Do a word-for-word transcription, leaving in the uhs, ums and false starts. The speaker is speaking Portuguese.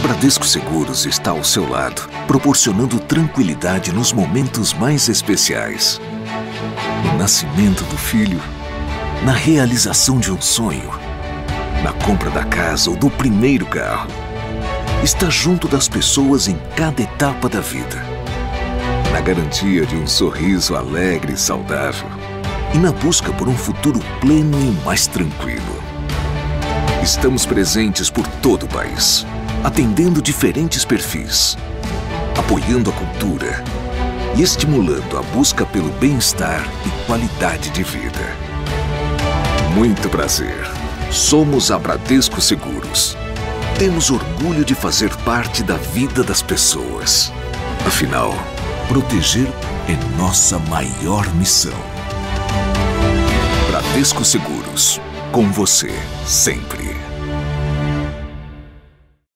Bradesco Seguros está ao seu lado, proporcionando tranquilidade nos momentos mais especiais. No nascimento do filho, na realização de um sonho, na compra da casa ou do primeiro carro. Está junto das pessoas em cada etapa da vida. Na garantia de um sorriso alegre e saudável. E na busca por um futuro pleno e mais tranquilo. Estamos presentes por todo o país, atendendo diferentes perfis, apoiando a cultura e estimulando a busca pelo bem-estar e qualidade de vida. Muito prazer. Somos a Bradesco Seguros. Temos orgulho de fazer parte da vida das pessoas. Afinal, proteger é nossa maior missão. Bradesco Seguros. Com você, sempre.